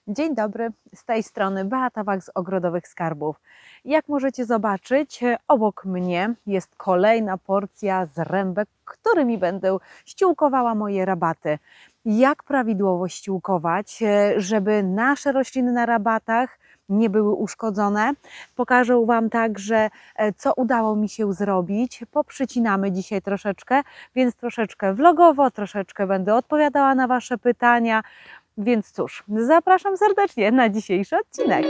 Dzień dobry, z tej strony Beata Wach z Ogrodowych Skarbów. Jak możecie zobaczyć, obok mnie jest kolejna porcja zrębek, którymi będę ściółkowała moje rabaty. Jak prawidłowo ściółkować, żeby nasze rośliny na rabatach nie były uszkodzone. Pokażę Wam także, co udało mi się zrobić. Poprzycinamy dzisiaj troszeczkę, więc troszeczkę vlogowo, troszeczkę będę odpowiadała na Wasze pytania. Więc cóż, zapraszam serdecznie na dzisiejszy odcinek.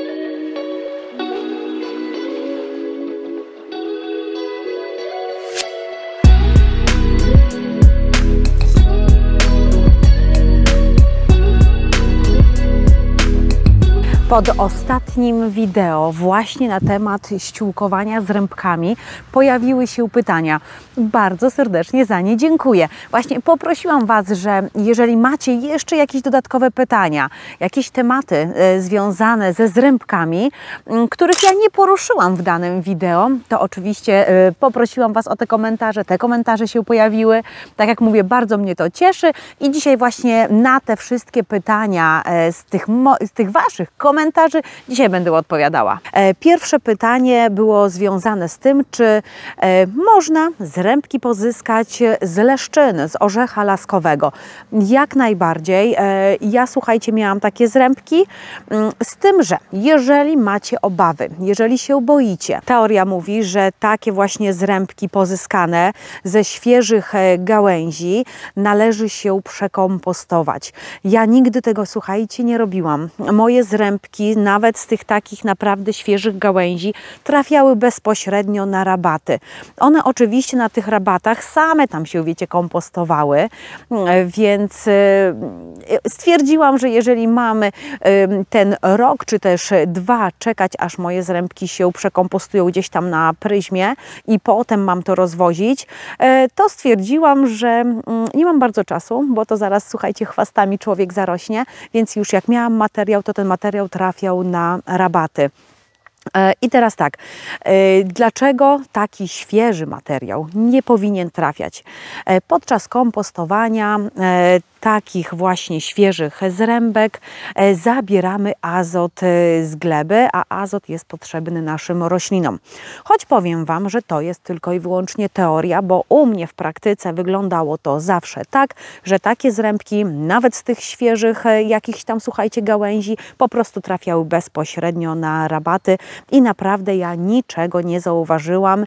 Pod ostatnim wideo właśnie na temat ściółkowania zrębkami pojawiły się pytania. Bardzo serdecznie za nie dziękuję. Właśnie poprosiłam Was, że jeżeli macie jeszcze jakieś dodatkowe pytania, jakieś tematy związane ze zrębkami, których ja nie poruszyłam w danym wideo, to oczywiście poprosiłam Was o te komentarze. Te komentarze się pojawiły. Tak jak mówię, bardzo mnie to cieszy i dzisiaj właśnie na te wszystkie pytania z tych Waszych komentarzy dzisiaj będę odpowiadała. Pierwsze pytanie było związane z tym, czy można zrębki pozyskać z leszczyny, z orzecha laskowego. Jak najbardziej. Ja, słuchajcie, miałam takie zrębki, z tym, że jeżeli macie obawy, jeżeli się boicie, teoria mówi, że takie właśnie zrębki pozyskane ze świeżych gałęzi należy się przekompostować. Ja nigdy tego, słuchajcie, nie robiłam. Moje zrębki nawet z tych takich naprawdę świeżych gałęzi trafiały bezpośrednio na rabaty. One oczywiście na tych rabatach same tam się, wiecie, kompostowały, więc stwierdziłam, że jeżeli mamy ten rok czy też 2 czekać, aż moje zrębki się przekompostują gdzieś tam na pryzmie i potem mam to rozwozić, to stwierdziłam, że nie mam bardzo czasu, bo to zaraz, słuchajcie, chwastami człowiek zarośnie, więc już jak miałam materiał, to ten materiał trafiał na rabaty. I teraz tak, dlaczego taki świeży materiał nie powinien trafiać? Podczas kompostowania takich właśnie świeżych zrębek zabieramy azot z gleby, a azot jest potrzebny naszym roślinom. Choć powiem Wam, że to jest tylko i wyłącznie teoria, bo u mnie w praktyce wyglądało to zawsze tak, że takie zrębki, nawet z tych świeżych jakichś tam, słuchajcie, gałęzi, po prostu trafiały bezpośrednio na rabaty i naprawdę ja niczego nie zauważyłam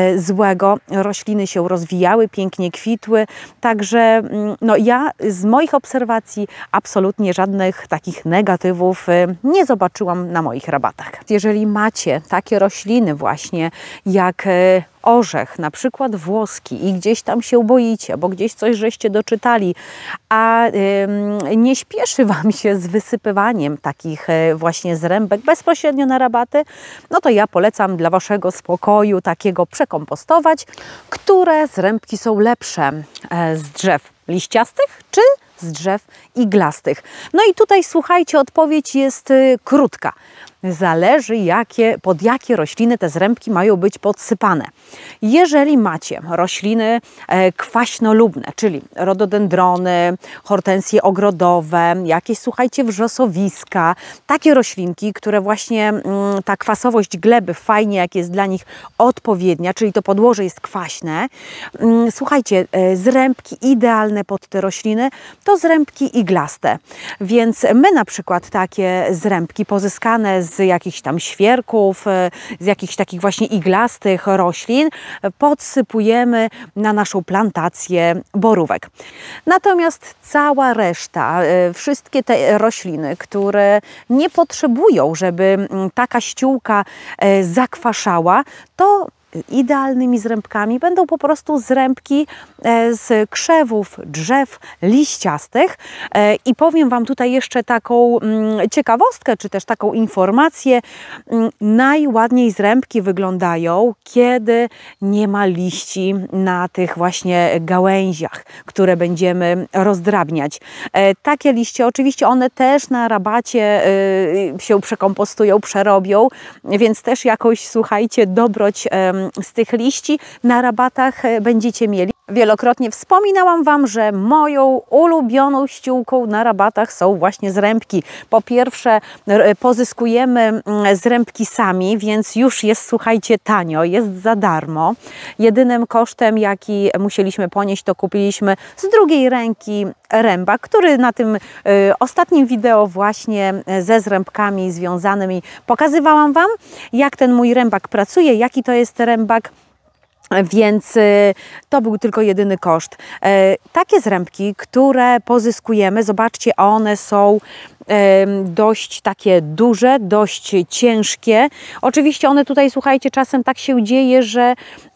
złego. Rośliny się rozwijały, pięknie kwitły, także no ja z moich obserwacji absolutnie żadnych takich negatywów nie zobaczyłam na moich rabatach. Jeżeli macie takie rośliny właśnie jak orzech, na przykład włoski i gdzieś tam się boicie, bo gdzieś coś żeście doczytali, a nie śpieszy Wam się z wysypywaniem takich właśnie zrębek bezpośrednio na rabaty, no to ja polecam dla Waszego spokoju takiego przekompostować. Które zrębki są lepsze z drzew liściastych czy z drzew iglastych? No i tutaj, słuchajcie, odpowiedź jest krótka. Zależy, pod jakie rośliny te zrębki mają być podsypane. Jeżeli macie rośliny kwaśnolubne, czyli rododendrony, hortensje ogrodowe, jakieś, słuchajcie, wrzosowiska, takie roślinki, które właśnie ta kwasowość gleby fajnie, jak jest dla nich odpowiednia, czyli to podłoże jest kwaśne, słuchajcie, zrębki idealne pod te rośliny to zrębki iglaste. Więc my na przykład takie zrębki pozyskane z jakichś tam świerków, z jakichś takich właśnie iglastych roślin podsypujemy na naszą plantację borówek. Natomiast cała reszta, wszystkie te rośliny, które nie potrzebują, żeby taka ściółka zakwaszała, to idealnymi zrębkami będą po prostu zrębki z krzewów drzew liściastych. I powiem Wam tutaj jeszcze taką ciekawostkę, czy też taką informację. Najładniej zrębki wyglądają, kiedy nie ma liści na tych właśnie gałęziach, które będziemy rozdrabniać. Takie liście, oczywiście one też na rabacie się przekompostują, przerobią, więc też jakoś, słuchajcie, dobroć z tych liści na rabatach będziecie mieli. Wielokrotnie wspominałam Wam, że moją ulubioną ściółką na rabatach są właśnie zrębki. Po pierwsze pozyskujemy zrębki sami, więc już jest, słuchajcie, tanio, jest za darmo. Jedynym kosztem, jaki musieliśmy ponieść, to kupiliśmy z drugiej ręki rębak, który na tym ostatnim wideo właśnie ze zrębkami związanymi pokazywałam Wam, jak ten mój rębak pracuje, jaki to jest rębak. Więc to był tylko jedyny koszt. Takie zrębki, które pozyskujemy, zobaczcie, one są dość takie duże, dość ciężkie. Oczywiście one tutaj, słuchajcie, czasem tak się dzieje, że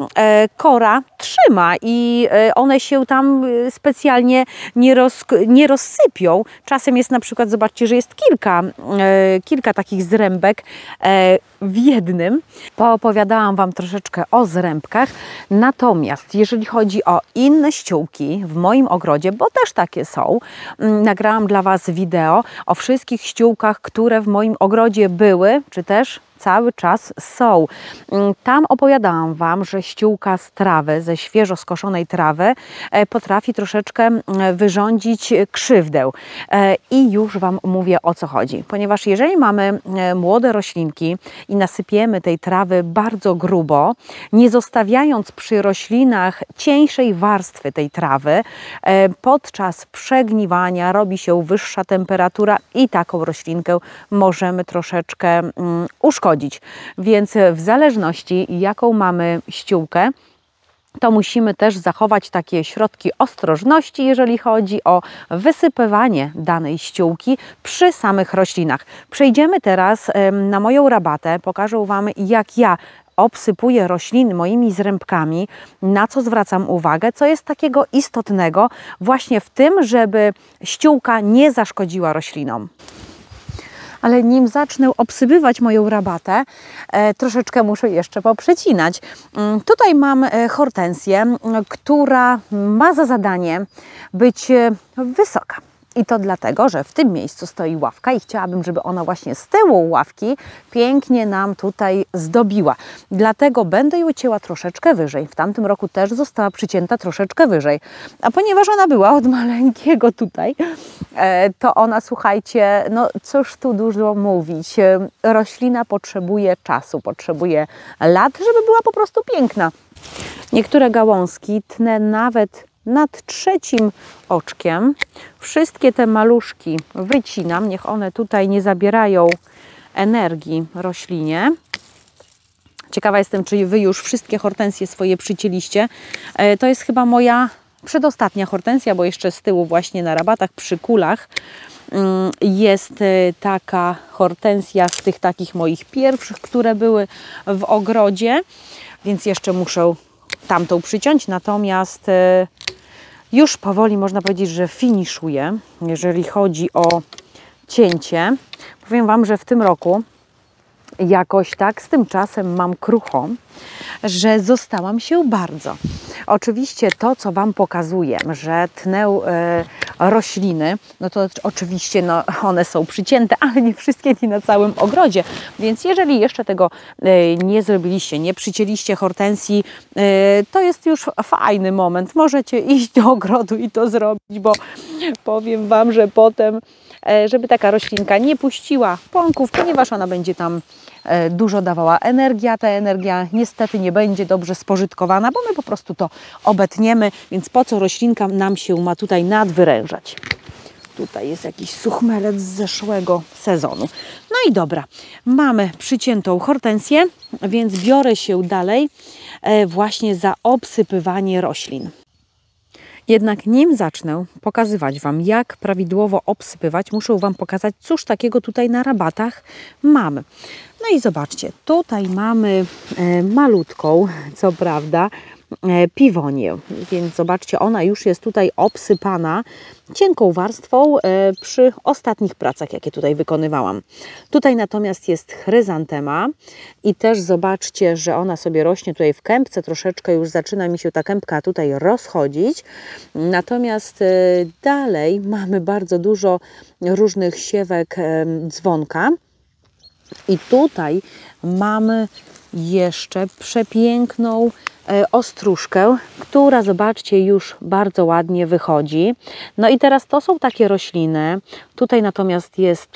kora trzyma i one się tam specjalnie nie rozsypią. Czasem jest na przykład, zobaczcie, że jest kilka takich zrębek w jednym. Poopowiadałam Wam troszeczkę o zrębkach, natomiast jeżeli chodzi o inne ściółki w moim ogrodzie, bo też takie są, nagrałam dla Was wideo o wszystkich ściółkach, które w moim ogrodzie były, czy też cały czas są. Tam opowiadałam Wam, że ściółka z trawy, ze świeżo skoszonej trawy potrafi troszeczkę wyrządzić krzywdę. I już Wam mówię, o co chodzi. Ponieważ jeżeli mamy młode roślinki i nasypiemy tej trawy bardzo grubo, nie zostawiając przy roślinach cieńszej warstwy tej trawy, podczas przegniwania robi się wyższa temperatura i taką roślinkę możemy troszeczkę uszkodzić. Więc w zależności jaką mamy ściółkę, to musimy też zachować takie środki ostrożności, jeżeli chodzi o wysypywanie danej ściółki przy samych roślinach. Przejdziemy teraz na moją rabatę, pokażę Wam, jak ja obsypuję rośliny moimi zrębkami, na co zwracam uwagę, co jest takiego istotnego właśnie w tym, żeby ściółka nie zaszkodziła roślinom. Ale nim zacznę obsypywać moją rabatę, troszeczkę muszę jeszcze poprzecinać. Tutaj mam hortensję, która ma za zadanie być wysoka. I to dlatego, że w tym miejscu stoi ławka i chciałabym, żeby ona właśnie z tyłu ławki pięknie nam tutaj zdobiła. Dlatego będę ją cięła troszeczkę wyżej. W tamtym roku też została przycięta troszeczkę wyżej. A ponieważ ona była od maleńkiego tutaj, to ona, słuchajcie, no cóż tu dużo mówić. Roślina potrzebuje czasu, potrzebuje lat, żeby była po prostu piękna. Niektóre gałązki tnę nawet nad trzecim oczkiem. Wszystkie te maluszki wycinam, niech one tutaj nie zabierają energii roślinie. Ciekawa jestem, czy Wy już wszystkie hortensje swoje przycięliście. To jest chyba moja przedostatnia hortensja, bo jeszcze z tyłu właśnie na rabatach przy kulach jest taka hortensja z tych takich moich pierwszych, które były w ogrodzie, więc jeszcze muszę tamtą przyciąć, natomiast już powoli można powiedzieć, że finiszuję, jeżeli chodzi o cięcie. Powiem Wam, że w tym roku jakoś tak z tym czasem mam krucho, że zostałam się bardzo. Oczywiście to, co Wam pokazuję, że tnę rośliny, no to oczywiście no, one są przycięte, ale nie wszystkie, nie na całym ogrodzie. Więc jeżeli jeszcze tego nie zrobiliście, nie przycięliście hortensji, to jest już fajny moment. Możecie iść do ogrodu i to zrobić, bo powiem Wam, że potem, żeby taka roślinka nie puściła pąków, ponieważ ona będzie tam dużo dawała energii, a ta energia niestety nie będzie dobrze spożytkowana, bo my po prostu to obetniemy, więc po co roślinka nam się ma tutaj nadwyrężać. Tutaj jest jakiś suchmelec z zeszłego sezonu. No i dobra, mamy przyciętą hortensję, więc biorę się dalej właśnie za obsypywanie roślin. Jednak nim zacznę pokazywać Wam, jak prawidłowo obsypywać, muszę Wam pokazać, cóż takiego tutaj na rabatach mamy. No i zobaczcie, tutaj mamy malutką, co prawda, piwonię, więc zobaczcie, ona już jest tutaj obsypana cienką warstwą przy ostatnich pracach, jakie tutaj wykonywałam. Tutaj natomiast jest chryzantema i też zobaczcie, że ona sobie rośnie tutaj w kępce, troszeczkę już zaczyna mi się ta kępka tutaj rozchodzić. Natomiast dalej mamy bardzo dużo różnych siewek dzwonka i tutaj mamy jeszcze przepiękną ostróżkę, która, zobaczcie, już bardzo ładnie wychodzi. No i teraz to są takie rośliny. Tutaj natomiast jest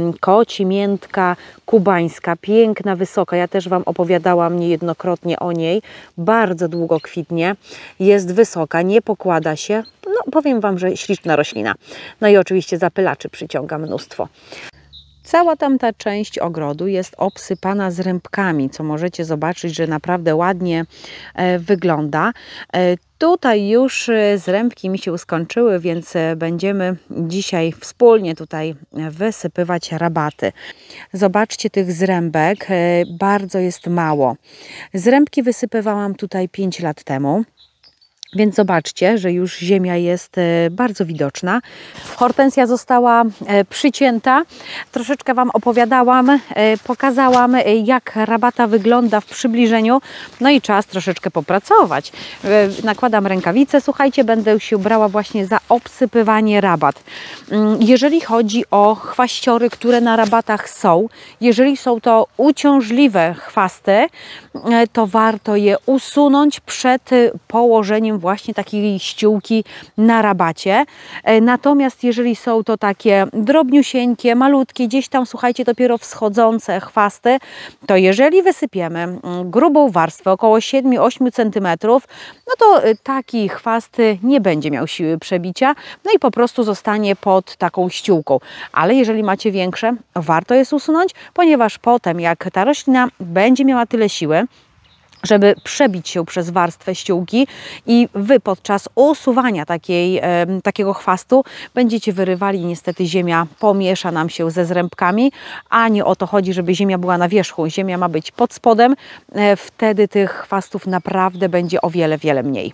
kocimiętka kubańska, piękna, wysoka. Ja też Wam opowiadałam niejednokrotnie o niej. Bardzo długo kwitnie, jest wysoka, nie pokłada się. No, powiem Wam, że śliczna roślina. No i oczywiście zapylaczy przyciąga mnóstwo. Cała tamta część ogrodu jest obsypana zrębkami, co możecie zobaczyć, że naprawdę ładnie wygląda. Tutaj już zrębki mi się skończyły, więc będziemy dzisiaj wspólnie tutaj wysypywać rabaty. Zobaczcie, tych zrębek bardzo jest mało. Zrębki wysypywałam tutaj 5 lat temu. Więc zobaczcie, że już ziemia jest bardzo widoczna. Hortensja została przycięta. Troszeczkę Wam opowiadałam, pokazałam, jak rabata wygląda w przybliżeniu. No i czas troszeczkę popracować. Nakładam rękawice, słuchajcie, będę się brała właśnie za obsypywanie rabat. Jeżeli chodzi o chwaściory, które na rabatach są, jeżeli są to uciążliwe chwasty, to warto je usunąć przed położeniem właśnie takiej ściółki na rabacie. Natomiast jeżeli są to takie drobniusieńkie, malutkie, gdzieś tam, słuchajcie, dopiero wschodzące chwasty, to jeżeli wysypiemy grubą warstwę, około 7-8 cm, no to taki chwast nie będzie miał siły przebicia, no i po prostu zostanie pod taką ściółką. Ale jeżeli macie większe, warto je usunąć, ponieważ potem, jak ta roślina będzie miała tyle siły, żeby przebić się przez warstwę ściółki i Wy podczas usuwania takiego chwastu będziecie wyrywali, niestety ziemia pomiesza nam się ze zrębkami, a nie o to chodzi, żeby ziemia była na wierzchu. Ziemia ma być pod spodem, wtedy tych chwastów naprawdę będzie o wiele, wiele mniej.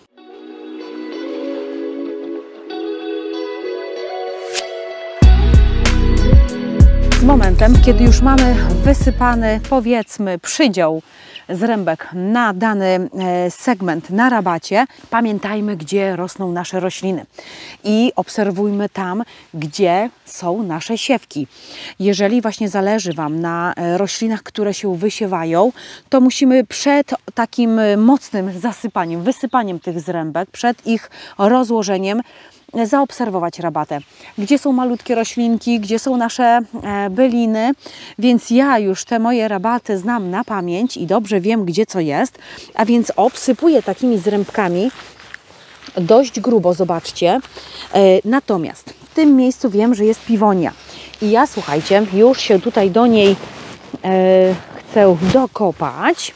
Z momentem, kiedy już mamy wysypany, powiedzmy, przydział zrębek na dany segment na rabacie, pamiętajmy, gdzie rosną nasze rośliny i obserwujmy tam, gdzie są nasze siewki. Jeżeli właśnie zależy Wam na roślinach, które się wysiewają, to musimy przed takim mocnym zasypaniem, wysypaniem tych zrębek, przed ich rozłożeniem, zaobserwować rabatę. Gdzie są malutkie roślinki, gdzie są nasze byliny, więc ja już te moje rabaty znam na pamięć i dobrze wiem, gdzie co jest, a więc obsypuję takimi zrębkami dość grubo, zobaczcie. Natomiast w tym miejscu wiem, że jest piwonia i ja, słuchajcie, już się tutaj do niej chcę dokopać.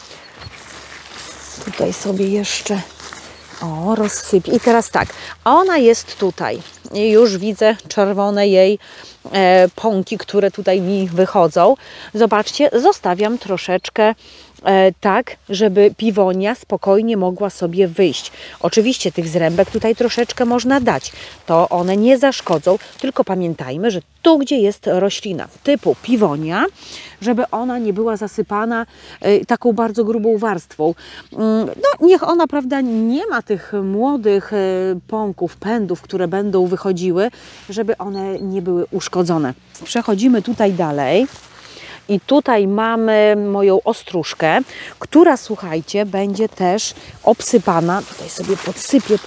Tutaj sobie jeszcze rozsypię. I teraz tak, ona jest tutaj. I już widzę czerwone jej pąki, które tutaj mi wychodzą. Zobaczcie, zostawiam troszeczkę tak, żeby piwonia spokojnie mogła sobie wyjść. Oczywiście tych zrębek tutaj troszeczkę można dać. To one nie zaszkodzą, tylko pamiętajmy, że tu, gdzie jest roślina typu piwonia, żeby ona nie była zasypana taką bardzo grubą warstwą. No, niech ona, prawda, nie ma tych młodych pąków, pędów, które będą wychodziły, żeby one nie były uszkodzone. Przechodzimy tutaj dalej. I tutaj mamy moją ostróżkę, która, słuchajcie, będzie też obsypana. Tutaj sobie podsypię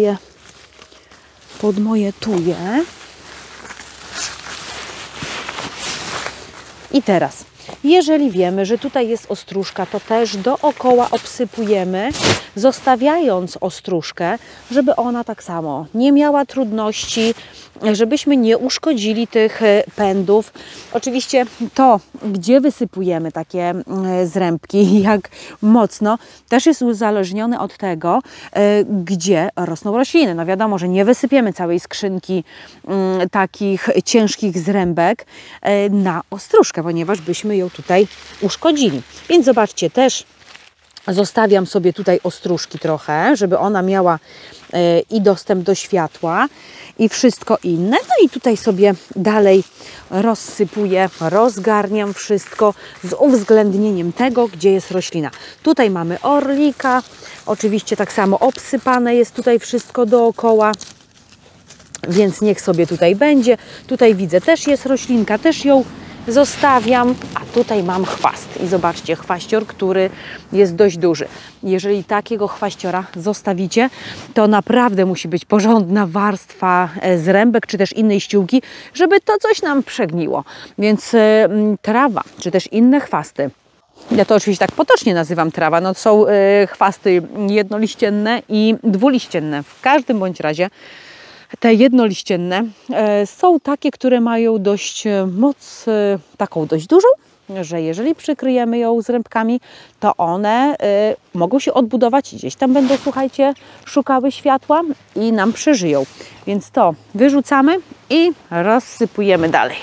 pod moje tuje. I teraz, jeżeli wiemy, że tutaj jest ostróżka, to też dookoła obsypujemy, zostawiając ostróżkę, żeby ona tak samo nie miała trudności, żebyśmy nie uszkodzili tych pędów. Oczywiście to, gdzie wysypujemy takie zrębki, jak mocno, też jest uzależnione od tego, gdzie rosną rośliny. No wiadomo, że nie wysypiemy całej skrzynki takich ciężkich zrębek na ostróżkę, ponieważ byśmy ją tutaj uszkodzili. Więc zobaczcie, też zostawiam sobie tutaj ostróżki trochę, żeby ona miała i dostęp do światła i wszystko inne. No i tutaj sobie dalej rozsypuję, rozgarniam wszystko z uwzględnieniem tego, gdzie jest roślina. Tutaj mamy orlika, oczywiście tak samo obsypane jest tutaj wszystko dookoła, więc niech sobie tutaj będzie. Tutaj widzę, też jest roślinka, też ją zostawiam, a tutaj mam chwast i zobaczcie, chwaścior, który jest dość duży. Jeżeli takiego chwaściora zostawicie, to naprawdę musi być porządna warstwa zrębek czy też innej ściółki, żeby to coś nam przegniło. Więc trawa czy też inne chwasty, ja to oczywiście tak potocznie nazywam trawa, no są chwasty jednoliścienne i dwuliścienne. W każdym bądź razie te jednoliścienne są takie, które mają dość moc, taką dość dużą, że jeżeli przykryjemy ją zrębkami, to one mogą się odbudować, gdzieś tam będą, słuchajcie, szukały światła i nam przeżyją. Więc to wyrzucamy i rozsypujemy dalej.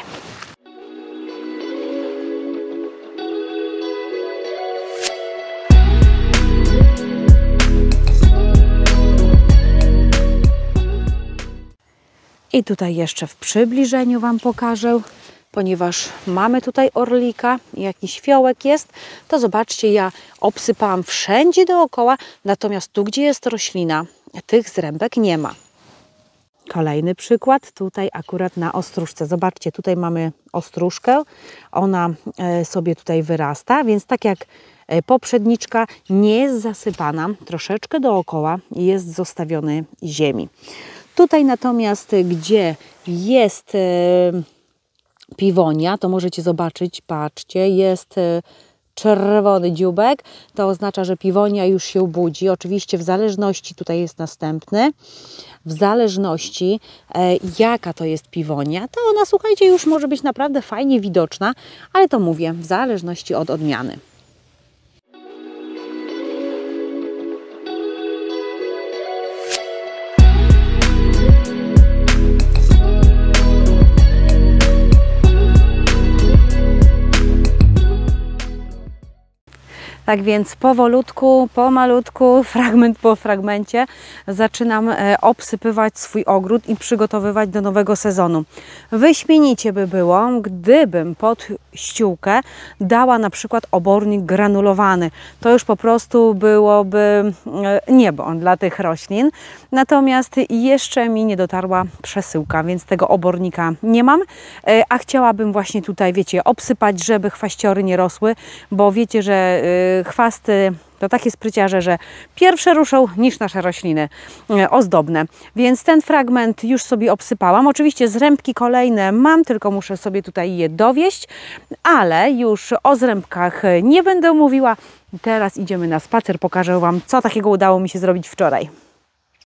I tutaj jeszcze w przybliżeniu Wam pokażę, ponieważ mamy tutaj orlika, jakiś fiołek jest, to zobaczcie, ja obsypałam wszędzie dookoła, natomiast tu, gdzie jest roślina, tych zrębek nie ma. Kolejny przykład, tutaj akurat na ostróżce. Zobaczcie, tutaj mamy ostróżkę, ona sobie tutaj wyrasta, więc tak jak poprzedniczka nie jest zasypana, troszeczkę dookoła jest zostawiony ziemi. Tutaj natomiast, gdzie jest piwonia, to możecie zobaczyć, patrzcie, jest czerwony dzióbek, to oznacza, że piwonia już się budzi. Oczywiście w zależności, tutaj jest następny, w zależności jaka to jest piwonia, to ona, słuchajcie, już może być naprawdę fajnie widoczna, ale to mówię, w zależności od odmiany. Tak więc powolutku, pomalutku, fragment po fragmencie zaczynam obsypywać swój ogród i przygotowywać do nowego sezonu. Wyśmienicie by było, gdybym pod ściółkę dała na przykład obornik granulowany. To już po prostu byłoby niebo dla tych roślin. Natomiast jeszcze mi nie dotarła przesyłka, więc tego obornika nie mam. A chciałabym właśnie tutaj, wiecie, obsypać, żeby chwaściory nie rosły, bo wiecie, że chwasty to takie spryciarze, że pierwsze ruszą niż nasze rośliny ozdobne. Więc ten fragment już sobie obsypałam. Oczywiście zrębki kolejne mam, tylko muszę sobie tutaj je dowieść, ale już o zrębkach nie będę mówiła. Teraz idziemy na spacer, pokażę Wam, co takiego udało mi się zrobić wczoraj.